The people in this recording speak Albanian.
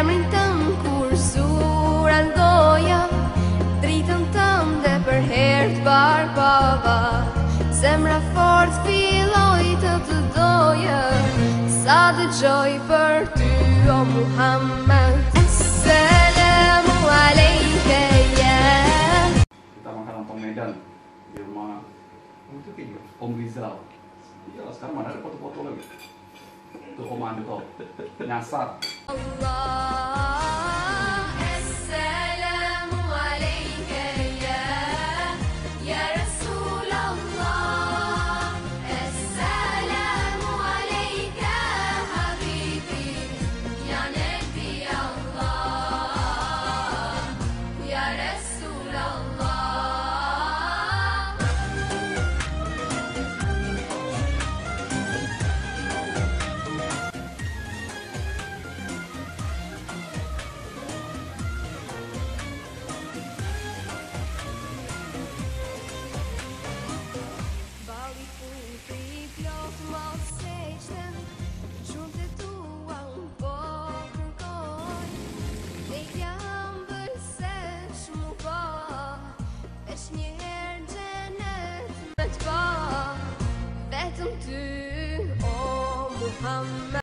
Emrin tëm kur sura ndoja, dritën tënde për herë të barbava. Zemra fort filloj të doje, sa dëgjoj për ty o Muhammed. Assalamu alaikum ya. Kita makan lontong Medan di rumah itu video Om Rizal. Iya, sekarang mana ada foto-foto lagi. Tuh Om Andi tuh nyasar. Assalamu alaikum ya Rasulullah. Assalamu alaikum habibi ya Nabi Allah ya Rasulullah. Bali putri plot mos seqten, gjumë të tua unë po kërkoj. Ne jam bërse shmu po, veç njëherë gjenet me t'pa. Vetëm ty, o Muhammed.